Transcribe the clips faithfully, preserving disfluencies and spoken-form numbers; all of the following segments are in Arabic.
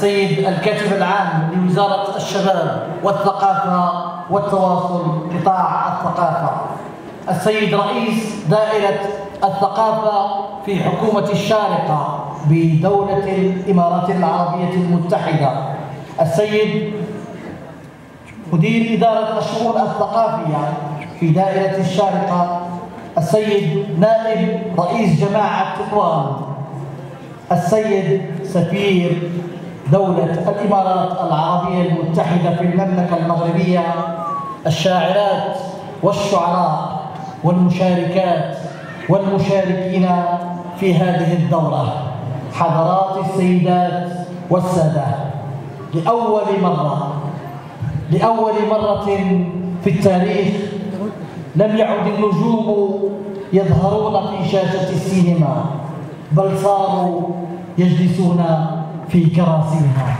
السيد الكاتب العام لوزارة الشباب والثقافة والتواصل قطاع الثقافة، السيد رئيس دائرة الثقافة في حكومة الشارقة بدولة الإمارات العربية المتحدة، السيد مدير إدارة الشؤون الثقافية في دائرة الشارقة، السيد نائب رئيس جماعة تطوان، السيد سفير دولة الإمارات العربية المتحدة في المملكة المغربية، الشاعرات والشعراء والمشاركات والمشاركين في هذه الدورة، حضرات السيدات والسادة، لأول مرة لأول مرة في التاريخ لم يعد النجوم يظهرون في شاشة السينما، بل صاروا يجلسون في كراسيها.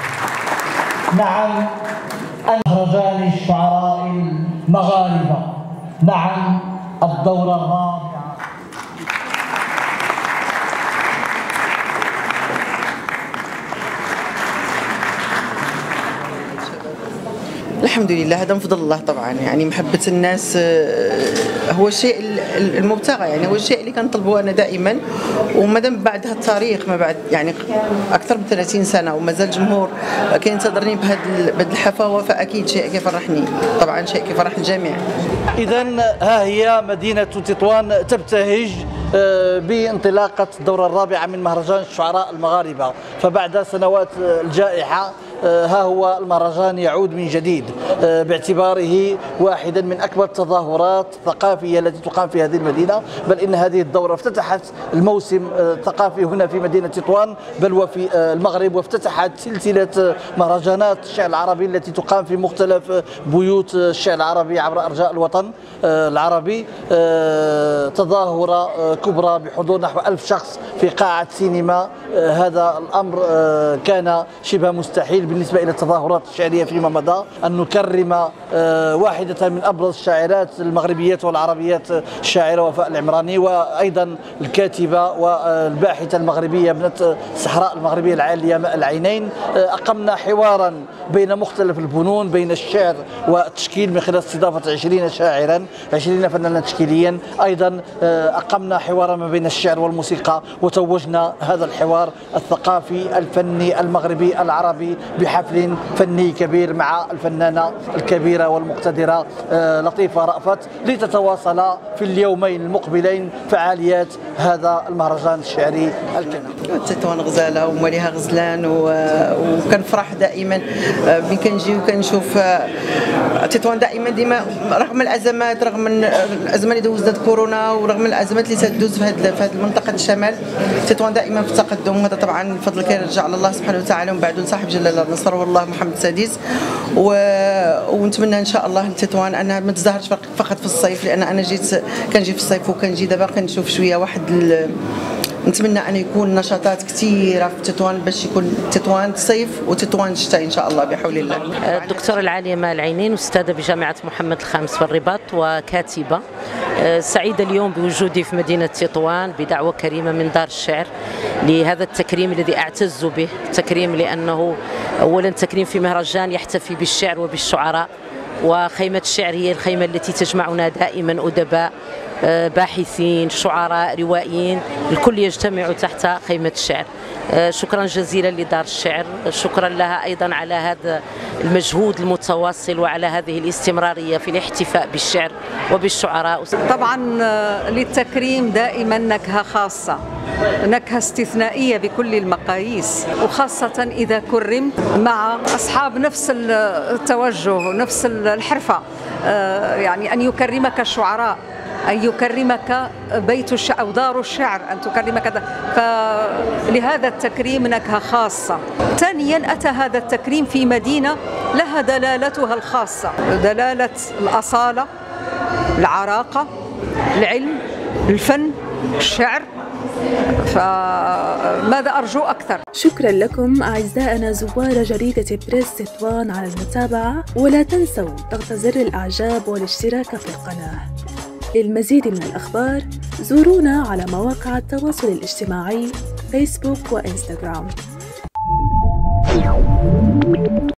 نعم، مهرجان الشعراء المغاربة، نعم الدورة الرابعة. الحمد لله، هذا من فضل الله طبعا. يعني محبة الناس هو الشيء المبتغى، يعني هو الشيء اللي كنطلبه انا دائما، ومادام بعد هذا التاريخ، ما بعد يعني اكثر من ثلاثين سنه ومازال الجمهور كينتظرني بهذه الحفاوه، فاكيد شيء كيفرحني طبعا، شيء كيفرح الجميع. اذا ها هي مدينه تطوان تبتهج بانطلاقه الدوره الرابعه من مهرجان الشعراء المغاربه، فبعد سنوات الجائحه ها هو المهرجان يعود من جديد باعتباره واحدا من أكبر التظاهرات الثقافية التي تقام في هذه المدينة، بل إن هذه الدورة افتتحت الموسم الثقافي هنا في مدينة تطوان بل وفي المغرب، وافتتحت سلسلة مهرجانات الشعر العربي التي تقام في مختلف بيوت الشعر العربي عبر أرجاء الوطن العربي. تظاهرة كبرى بحضور نحو ألف شخص في قاعة سينما، هذا الأمر كان شبه مستحيل بالنسبة إلى التظاهرات الشعرية فيما مضى، أن نكرم واحدة من أبرز الشاعرات المغربيات والعربيات الشاعرة وفاء العمراني، وأيضا الكاتبة والباحثة المغربية ابنة الصحراء المغربية العالية ماء العينين. أقمنا حوارا بين مختلف الفنون، بين الشعر والتشكيل من خلال استضافة عشرين شاعرا عشرين فنانا تشكيليا. أيضا أقمنا حوارا ما بين الشعر والموسيقى، وتوجنا هذا الحوار الثقافي الفني المغربي العربي بحفل فني كبير مع الفنانة الكبيرة والمقتدرة لطيفة رأفت، لتتواصل في اليومين المقبلين فعاليات هذا المهرجان الشعري الكبير. تطوان غزالة ومواليها غزلان، وكنفرح دائما ملي كنجي وكنشوف تطوان دائما ديما رغم الأزمات، رغم الأزمة اللي دوزت كورونا، ورغم الأزمات اللي تدوز في هذه المنطقة الشمال، تطوان دائما في التقدم. وهذا طبعا الفضل كيرجع لله سبحانه وتعالى، ومن بعد صاحب جلاله نصره الله محمد السادس. و... ونتمنى ان شاء الله لتطوان انها ما تزدهرش فقط في الصيف، لان انا جيت كنجي في الصيف وكنجي دابا كنشوف شويه واحد ال... نتمنى ان يكون نشاطات كثيره في تطوان باش يكون تطوان صيف وتطوان شتاء ان شاء الله بحول الله. الدكتوره العاليه ماء العينين، استاذه بجامعه محمد الخامس في الرباط وكاتبه. سعيده اليوم بوجودي في مدينه تطوان بدعوه كريمه من دار الشعر لهذا التكريم الذي اعتز به، تكريم لانه اولا تكريم في مهرجان يحتفي بالشعر وبالشعراء، وخيمه الشعر هي الخيمه التي تجمعنا دائما أدباء باحثين شعراء روائيين، الكل يجتمع تحت خيمة الشعر. شكرا جزيلا لدار الشعر، شكرا لها أيضا على هذا المجهود المتواصل وعلى هذه الاستمرارية في الاحتفاء بالشعر وبالشعراء. طبعا للتكريم دائما نكهة خاصة، نكهة استثنائية بكل المقاييس، وخاصة إذا كرمت مع أصحاب نفس التوجه نفس الحرفة، يعني أن يكرمك الشعراء، أن يكرمك بيت الشعر أو دار الشعر، أن تكرمك، فلهذا التكريم نكهة خاصة. ثانيا أتى هذا التكريم في مدينة لها دلالتها الخاصة، دلالة الأصالة، العراقة، العلم، الفن، الشعر، فماذا أرجو أكثر؟ شكرا لكم أعزائنا زوار جريدة بريس تطوان على المتابعة، ولا تنسوا ضغط زر الإعجاب والاشتراك في القناة. للمزيد من الأخبار زورونا على مواقع التواصل الاجتماعي فيسبوك وإنستغرام.